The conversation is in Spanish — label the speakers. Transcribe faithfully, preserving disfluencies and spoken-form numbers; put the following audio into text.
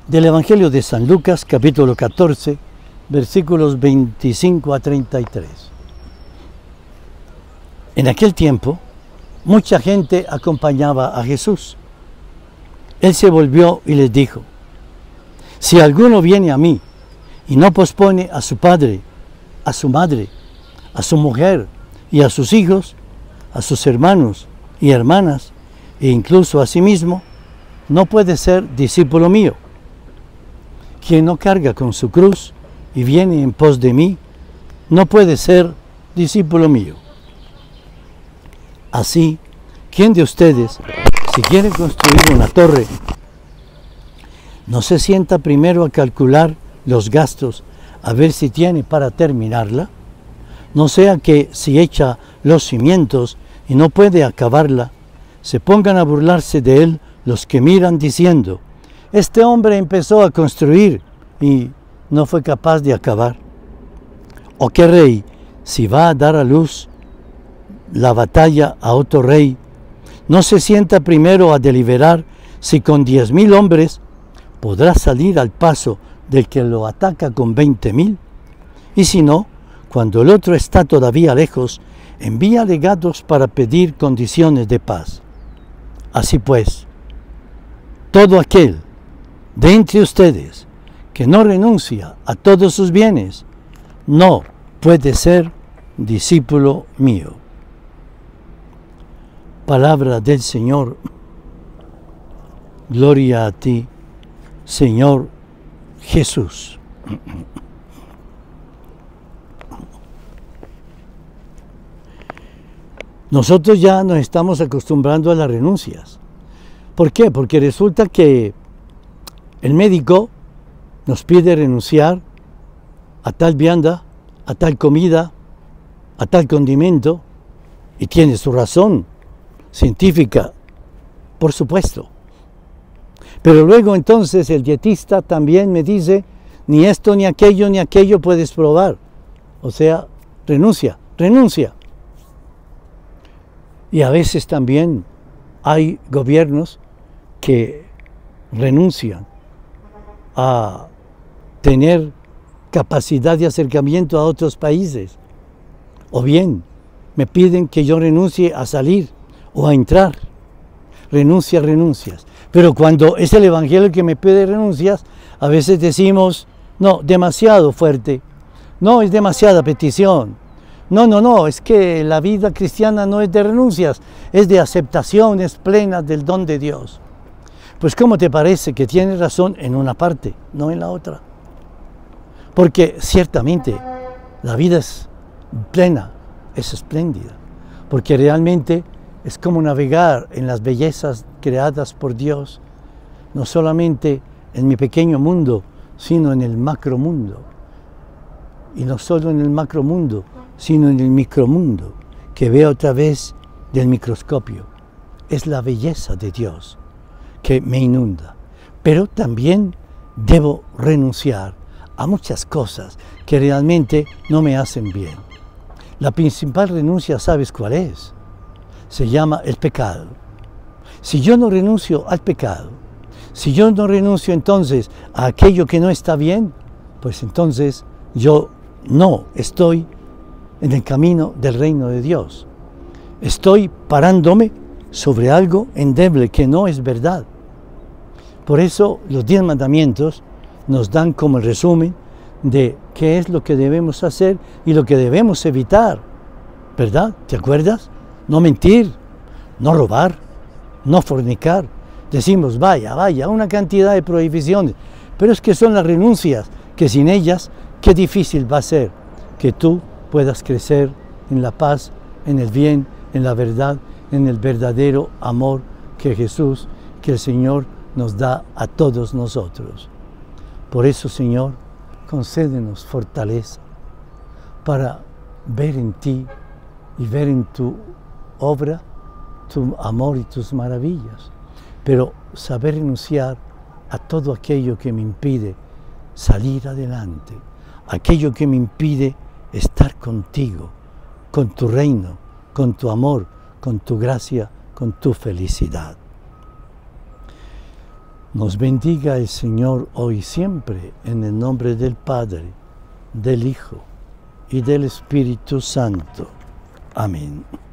Speaker 1: Del Evangelio de San Lucas, capítulo catorce, versículos veinticinco a treinta y tres. En aquel tiempo, mucha gente acompañaba a Jesús. Él se volvió y les dijo: si alguno viene a mí y no pospone a su padre, a su madre, a su mujer y a sus hijos, a sus hermanos y hermanas, e incluso a sí mismo, no puede ser discípulo mío. Quien no carga con su cruz y viene en pos de mí, no puede ser discípulo mío. Así, ¿quién de ustedes, si quiere construir una torre, no se sienta primero a calcular los gastos, a ver si tiene para terminarla? No sea que, si echa los cimientos y no puede acabarla, se pongan a burlarse de él los que miran diciendo: este hombre empezó a construir y no fue capaz de acabar. ¿O qué rey, si va a dar a luz la batalla a otro rey, no se sienta primero a deliberar si con diez mil hombres podrá salir al paso del que lo ataca con veinte mil? Y si no, cuando el otro está todavía lejos, envía legados para pedir condiciones de paz. Así pues, todo aquel de entre ustedes que no renuncia a todos sus bienes, no puede ser discípulo mío. Palabra del Señor. Gloria a ti, Señor Jesús. Nosotros ya nos estamos acostumbrando a las renuncias. ¿Por qué? Porque resulta que el médico nos pide renunciar a tal vianda, a tal comida, a tal condimento, y tiene su razón científica, por supuesto. Pero luego entonces el dietista también me dice: ni esto, ni aquello, ni aquello puedes probar. O sea, renuncia, renuncia. Y a veces también hay gobiernos que renuncian a tener capacidad de acercamiento a otros países. O bien me piden que yo renuncie a salir o a entrar. Renuncia, renuncias. Pero cuando es el Evangelio que me pide renuncias, a veces decimos: no, demasiado fuerte. No, es demasiada petición. No, no, no, es que la vida cristiana no es de renuncias, es de aceptaciones plenas del don de Dios. Pues ¿cómo te parece que tienes razón en una parte, no en la otra? Porque ciertamente la vida es plena, es espléndida, porque realmente es como navegar en las bellezas creadas por Dios, no solamente en mi pequeño mundo, sino en el macromundo. Y no solo en el macromundo, sino en el micromundo, que veo a través del microscopio. Es la belleza de Dios que me inunda. Pero también debo renunciar a muchas cosas que realmente no me hacen bien. La principal renuncia, ¿sabes cuál es? Se llama el pecado. Si yo no renuncio al pecado, si yo no renuncio entonces a aquello que no está bien, pues entonces yo no estoy en el camino del reino de Dios. Estoy parándome sobre algo endeble que no es verdad. Por eso los diez mandamientos nos dan como el resumen de qué es lo que debemos hacer y lo que debemos evitar, ¿verdad? ¿Te acuerdas? No mentir, no robar, no fornicar. Decimos, vaya, vaya, una cantidad de prohibiciones, pero es que son las renuncias, que sin ellas, qué difícil va a ser que tú puedas crecer en la paz, en el bien, en la verdad, en el verdadero amor que Jesús, que el Señor nos da a todos nosotros. Por eso, Señor, concédenos fortaleza para ver en ti y ver en tu obra tu amor y tus maravillas, pero saber renunciar a todo aquello que me impide salir adelante, aquello que me impide estar contigo, con tu reino, con tu amor, con tu gracia, con tu felicidad. Nos bendiga el Señor hoy y siempre, en el nombre del Padre, del Hijo y del Espíritu Santo. Amén.